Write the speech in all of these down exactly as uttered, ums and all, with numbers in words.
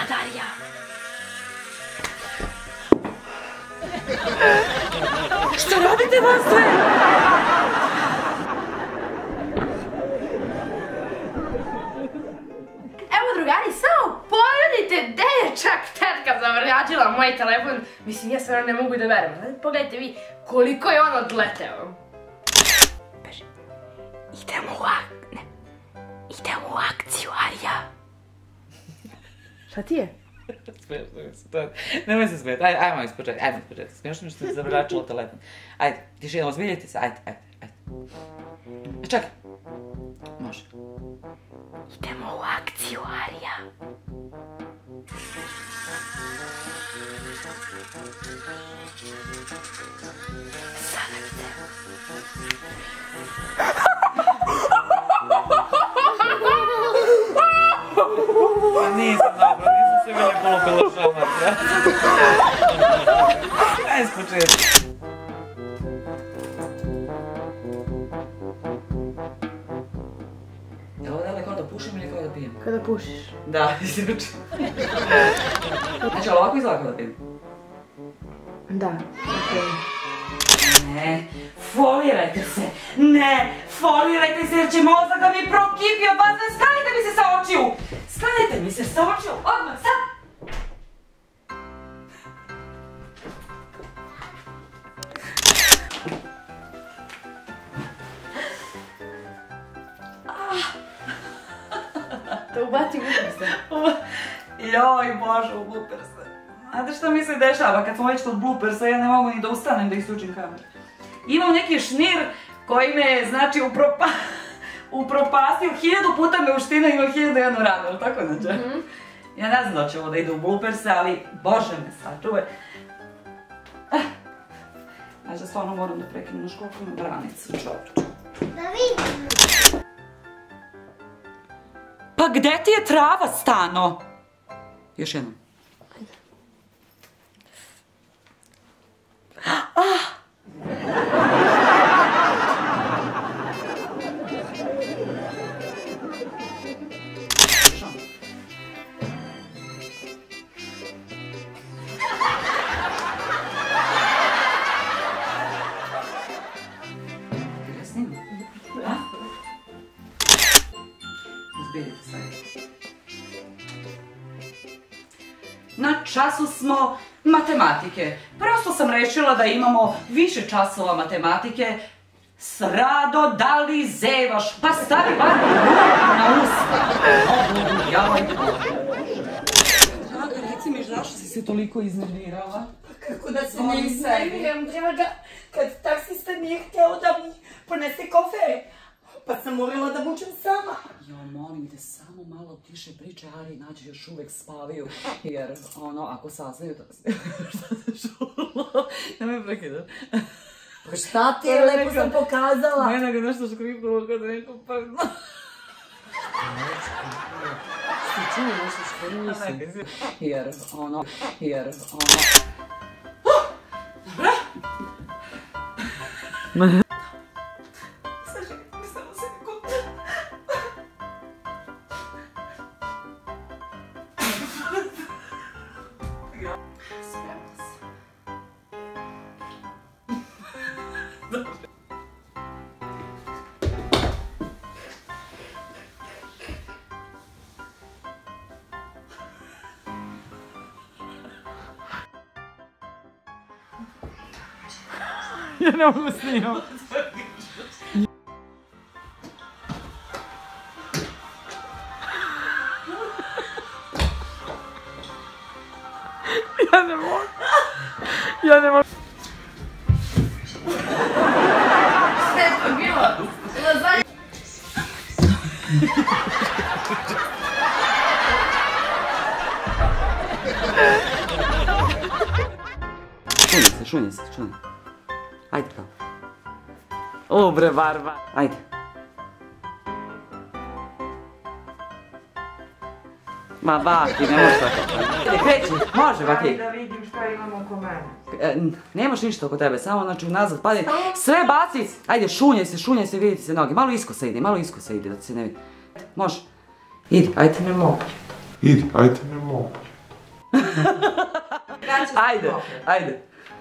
Darija. Šta radite vas sve? Evo drugari, samo pogledajte gde je čak tetka zavrljačila moj telefon. Mislim, ja stvarno ne mogu da verujem. Pogledajte vi koliko je on odleteo. Beži. Idemo u ak... ne. Idemo u akciju, Arija. Šta ti je? Smiješno mi se to. Nemoj se smijeti. Ajde, ajmo ispočeti. Ajmo ispočeti. Smiješno mi što ti zavrljačilo telefon. Ajde, tišina, ozbiljite se. Ajde, ajde, ajde. E, čekaj. Može. Idemo u akciju, Arija. Sada gde? Pa nisam dobro, nisam se meni polupila šamar, brate. Ajde ispočeti. Je ovo da li kao da pušim ili kao da pijem? Kada pušiš? Da, izruču. Znači, ali ovako izgleda kao da pijem? Da, okej. Ne, folirajte se, ne, folirajte se jer će mozak da mi prokipi od vas, ne stanite mi se sa očiju, stanite mi se sa očiju, odmah, sad! Da ubaci blooperse. Joj Bože, u blooperse. Znate što mi se dešava kad smo već kod bloopersa, ja ne mogu ni da ustanem da isključim kameru. Imam neki šnir koji me, znači, upropastio, hiljadu puta me uština, ima hiljadu jednu ranu, ali tako znači? Ja ne znam da će ovo da ide u blooperse, ali Bože me sačuvaj. Znači da stvarno moram da prekinem na školku na branicu, čovječe. Da vidim. Pa gde ti je trava stano? Još jednom. Ah! Na času smo matematike. Prosto sam rešila da imamo više časova matematike. Srado, da li zevaš? Pa stavi bar ruku na usta. Obludu, joj Bože. Draga, reci mi, zašto si se toliko iznervirala? Kako da se ne iznerviram, draga, kad taksista nije hteo da mi ponese kofer. Pa sam morala da vučem sama. Jo, molim te, samo malo tiše priče, Ari i Nađe još uvek spavaju, jer, ono, ako saznaju da se... Šta se šulo? Nemoj prekidat. Pa šta ti je, lepo sam pokazala. Mena ga nešto škripnulo kada neko prdno. Ti čuo nešto što nisam. Jer, ono, jer, ono... Dobra? Ja ne mogu snimam. Ja ne mogu. Ja ne mogu. Šta je to bilo? Lazanje. Šunje se, šunje se, šunje. Ajde kao. O bre, barba. Ajde. Ma baki, ne možeš tako. Ajde, kreći, može baki. Ajde da vidim šta imam oko mene. Nemaš ništa oko tebe, samo znači unazad padi. Sve baci. Ajde, šunjaj se, šunjaj se, vidite se noge. Malo isko se ide, malo isko se ide da ti se ne vidi. Može. Idi, ajde. Ne mogu. Idi, ajde, ne mogu. Ajde, ajde.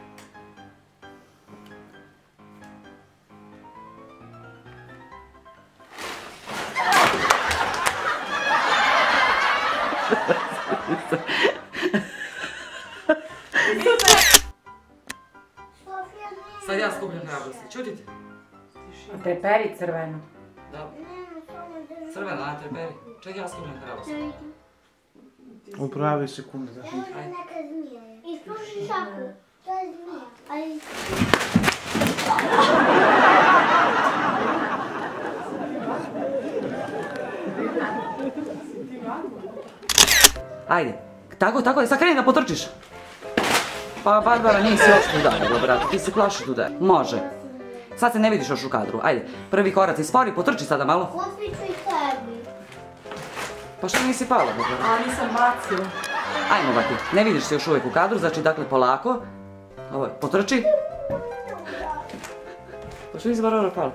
Sad ja skupljam hrabrosti, čutite? A treperi crveno. Da. Crveno, a treperi. Ček ja skupljam hrabrosti. U pravi sekunde, da. Evo je neka zmija. I služi šaku. To je zmija. Ali... Ajde. Tako, tako, sad kreni da potrčiš. Pa Barbara nisi uopšte udarila, brate, ti se plašiš udar. Može. Sad se ne vidiš još u kadru, ajde. Prvi korac je spori, potrči sada malo. Pospiću i tebi. Pa što nisi pala, Barbara? A nisam bacila. Ajmo, baki, ne vidiš se još uvijek u kadru, znači dakle polako. Ovo, potrči. Pa što nisi Barbara pala?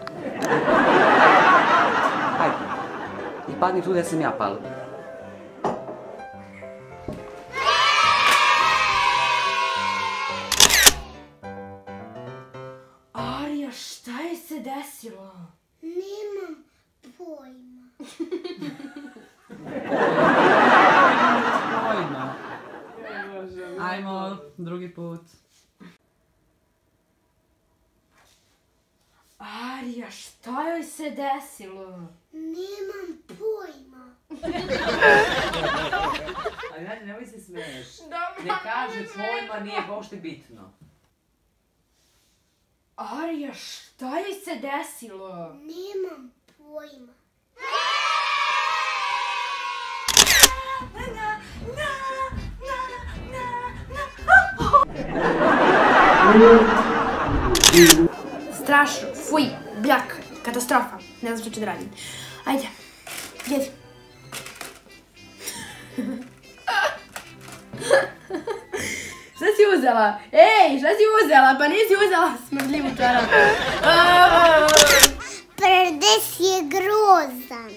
Ajde. I padni tu gdje sam ja pala. Arija, šta je se desilo? Nemam pojma. Ajmo, drugi put. Arija, šta joj se desilo? Nemam pojma. Ali znači, nemoj se smiješ. Dobro, Ne kaže pojma, nije uopšte bitno. Arija, šta joj se desilo? Nemam pojma. Strašno, fuj, bljak, katastrofa. Ne znam što ću da radim. Ajde, jedi. Šta si uzela? Ej, šta si uzela? Pa nisi uzela smrdljivu čarapu. Prdes je grozan.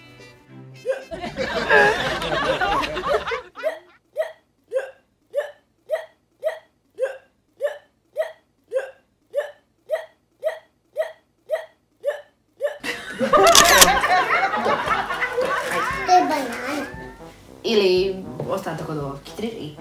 To je banana. Ili ostatak od ovog kitriri.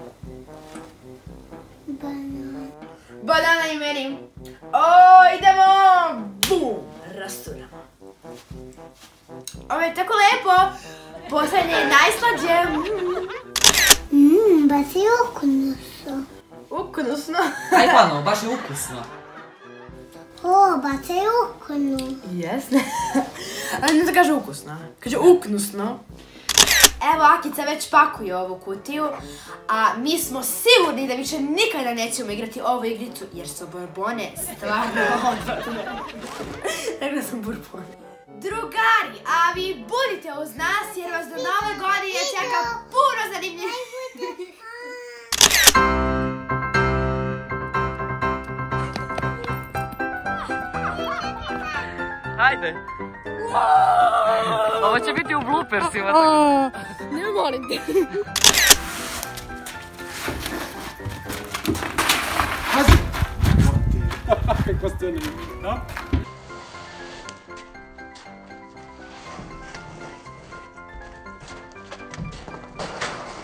Banana. Banana i meni. O, idemo! Bum! Rasturamo. Ovo je tako lepo. Poslednje je najslađe. Mmm, baš je ukusno. Ukusno. Aj pano, baš je ukusno. O, baš je ukusno. Jesne. Ali ne da kaže ukusno. Kaže uknusno. Evo, Akica već pakuje ovu kutiju, a mi smo sigurni da više nikada nećemo igrati ovu igricu, jer su borbone stvarno odvratne. Rekla sam borbone. Drugari, a vi budite uz nas jer vas do nove godine čeka puno zanimljivih. Ajde. Ovo će biti u bloopersima. Ne molim te. Kako ste ne da?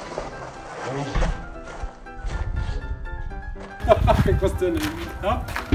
Kako ste ne da?